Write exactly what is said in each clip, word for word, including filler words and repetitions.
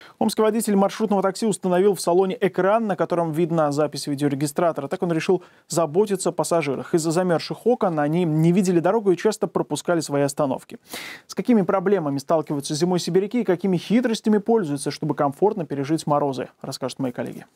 Омский водитель маршрутного такси установил в салоне экран, на котором видна запись видеорегистратора. Так он решил заботиться о пассажирах. Из-за замерзших окон они не видели дорогу и часто пропускали свои остановки. С какими проблемами сталкиваются зимой сибиряки и какими хитростями пользуются, чтобы комфортно пережить морозы, расскажут мои коллеги.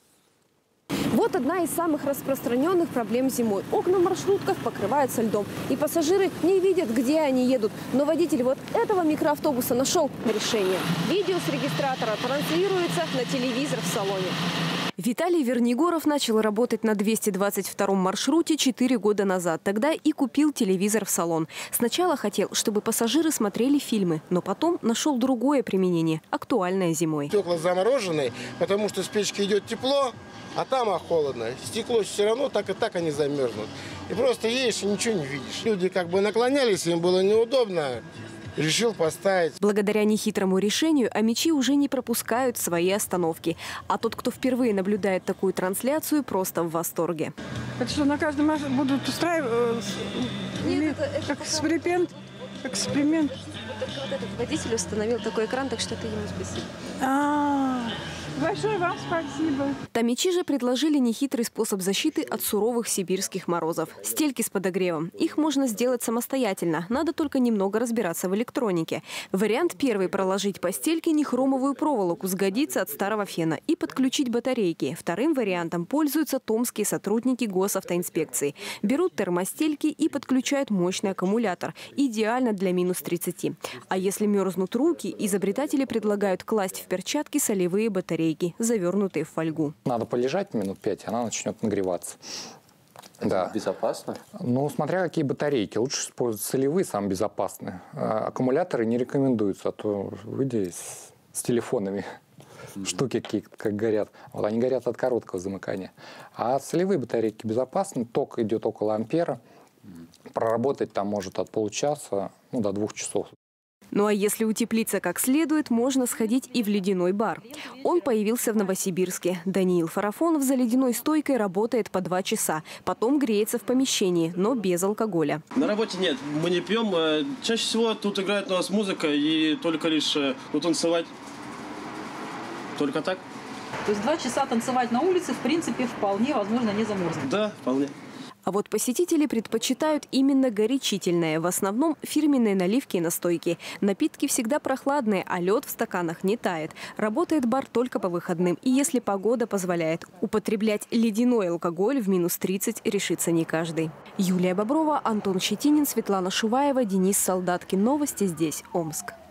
Вот одна из самых распространенных проблем зимой. Окна в маршрутках покрываются льдом, и пассажиры не видят, где они едут. Но водитель вот этого микроавтобуса нашел решение. Видео с регистратора транслируется на телевизор в салоне. Виталий Вернигоров начал работать на двести двадцать втором маршруте четыре года назад. Тогда и купил телевизор в салон. Сначала хотел, чтобы пассажиры смотрели фильмы, но потом нашел другое применение, актуальное зимой. Стекла замороженные, потому что с печки идет тепло, а там а холодно. Стекло все равно так и так они замерзнут. И просто едешь и ничего не видишь. Люди как бы наклонялись, им было неудобно. Решил поставить. Благодаря нехитрому решению омичи уже не пропускают свои остановки. А тот, кто впервые наблюдает такую трансляцию, просто в восторге. Это что, на каждом маршруте будут устраивать? Нет, это, это как эксперимент? Эксперимент. Вот только вот этот водитель установил такой экран, так что это ему спасибо. А-а-а. Большое вам спасибо. Томичи же предложили нехитрый способ защиты от суровых сибирских морозов. Стельки с подогревом. Их можно сделать самостоятельно. Надо только немного разбираться в электронике. Вариант первый – проложить по стельке нехромовую проволоку, сгодится от старого фена, и подключить батарейки. Вторым вариантом пользуются томские сотрудники госавтоинспекции. Берут термостельки и подключают мощный аккумулятор. Идеально для минус тридцати. А если мерзнут руки, изобретатели предлагают класть в перчатки солевые батарейки, завернутые в фольгу. Надо полежать минут пять, она начнет нагреваться. Да. Безопасно? Ну, смотря какие батарейки. Лучше использовать солевые, самые безопасные. А аккумуляторы не рекомендуются, а то выйди с, с телефонами. Mm-hmm. Штуки какие как горят. Вот они горят от короткого замыкания. А солевые батарейки безопасны. Ток идет около ампера. Mm-hmm. Проработать там может от получаса, ну, до двух часов. Ну а если утеплиться как следует, можно сходить и в ледяной бар. Он появился в Новосибирске. Даниил Фарафонов за ледяной стойкой работает по два часа. Потом греется в помещении, но без алкоголя. На работе нет, мы не пьем. Чаще всего тут играет у нас музыка и только лишь ну, танцевать. Только так. То есть два часа танцевать на улице, в принципе, вполне возможно не замерзнуть. Да, вполне. А вот посетители предпочитают именно горячительное. В основном фирменные наливки и настойки. Напитки всегда прохладные, а лед в стаканах не тает. Работает бар только по выходным. И если погода позволяет, употреблять ледяной алкоголь в минус тридцать решится не каждый. Юлия Боброва, Антон Щетинин, Светлана Шуваева, Денис Солдаткин. Новости здесь, Омск.